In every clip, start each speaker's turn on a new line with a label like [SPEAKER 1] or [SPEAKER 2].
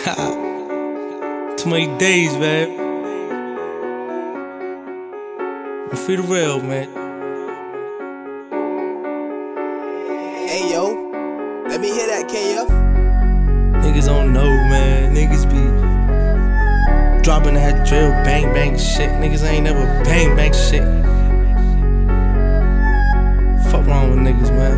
[SPEAKER 1] Too many days, man. I'm free to real, man.
[SPEAKER 2] Hey yo, let me hear that, KF.
[SPEAKER 1] Niggas don't know, man. Niggas be dropping that drill, bang bang shit. Niggas ain't never bang bang shit. Fuck wrong with niggas, man.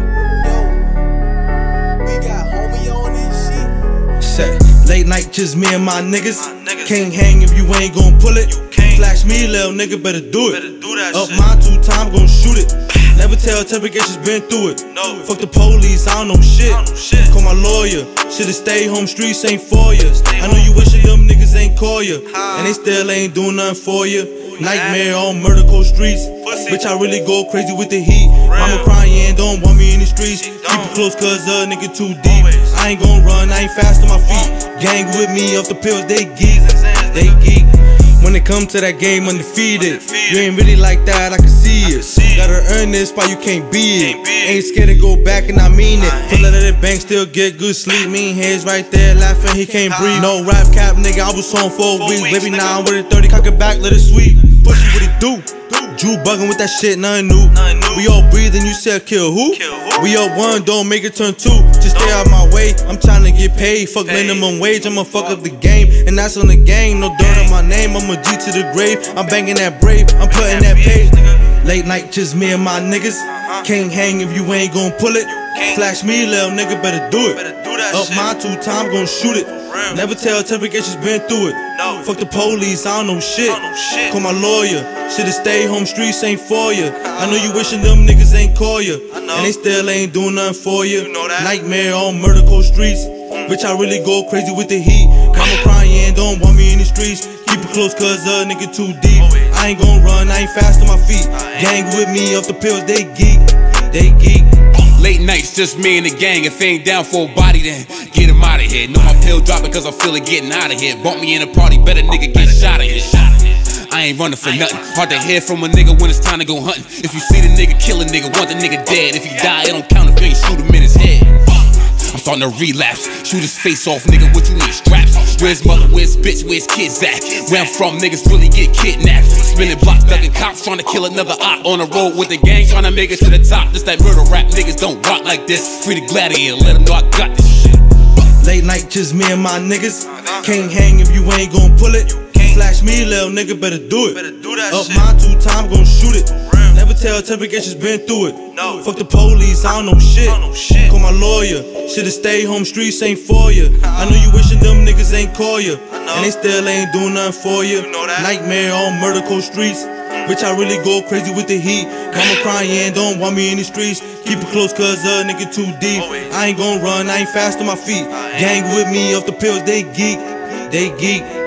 [SPEAKER 2] Yo, we got homie on this shit.
[SPEAKER 1] Late night, just me and my niggas. Can't hang if you ain't gon' pull it. Flash me, little nigga, better do it. Up mine 2 times, gon' shoot it. Never tell Terragation's been through it. Fuck the police, I don't know shit. Call my lawyer. Shoulda stayed home, streets ain't for ya. I know you wishing them niggas ain't call ya, and they still ain't doing nothing for ya. Nightmare on murder cold streets. Bitch, I really go crazy with the heat. Mama crying, don't want me in the streets. Keep it close cause a nigga too deep. I ain't gon' run, I ain't fast on my feet. Gang with me off the pills, they geek. They geek. When it come to that game, undefeated. You ain't really like that, I can see it. Gotta earn this spot, you can't be it. Ain't scared to go back and I mean it. Pull out of the bank, still get good sleep. Mean heads right there, laughing, he can't breathe. No rap cap, nigga, I was on 4 weeks. Baby, now I'm with it 30, cock it back, let it sweep. Pussy, what it do? Drew bugging with that shit, nothing new. We all breathing, you said kill who? We all one, don't make it turn 2. Just stay out my way, I'm tryna get paid. Fuck minimum wage, I'ma fuck up the game. And that's on the game, no dirt on my name. I'm a G to the grave, I'm banging that brave, I'm putting that page. Late night, just me and my niggas. Can't hang if you ain't gon' pull it. Flash me, little nigga, better do it. Up mine 2 times, gon' shoot it. Never tell Terragation's been through it. Fuck the police, I don't know shit. Call my lawyer. Shoulda stayed home, streets ain't for ya. I know you wishing them niggas ain't call ya, and they still ain't doing nothing for ya. Nightmare on murder cold streets. Bitch, I really go crazy with the heat. Mama crying, don't want me in the streets. Keep it close cause a nigga too deep. I ain't gon' run, I ain't fast on my feet. Gang with me off the pills, they geek. They geek.
[SPEAKER 3] Late nights, just me and the gang. If they ain't down for a body, then get him out of here. Know my pill dropping cause I feel it getting out of here. Bump me in a party, better nigga get shot of here. I ain't running for nothing. Hard to hear from a nigga when it's time to go hunting. If you see the nigga kill a nigga, want the nigga dead. If he die, it don't count if you ain't shoot him in his head. I'm starting to relapse. Shoot his face off, nigga, what you need? Straps. Where's mother, where's bitch, where's kids at? Where I'm from, niggas really get kidnapped. Spinning blocks, ducking cops, trying to kill another op. On the road with the gang, trying to make it to the top. This that murder rap, niggas don't rock like this. Free the gladiator, let them know I got this shit.
[SPEAKER 1] Late night, just me and my niggas. Can't hang if you ain't gon' pull it. Flash me, little nigga, better do it. Up mine 2 times, gon' shoot it. Never tell Terragation's been through it. Fuck the police, I don't know shit. Call my lawyer. Shoulda stayed home, streets ain't for ya. I know you wishing them niggas ain't call ya, and they still ain't doing nothing for ya. Nightmare on murder cold streets. Bitch, I really go crazy with the heat. Mama crying, don't want me in the streets. Keep it close cause a nigga too deep. I ain't gon' run, I ain't fast on my feet. Gang with me off the pills, they geek. They geek.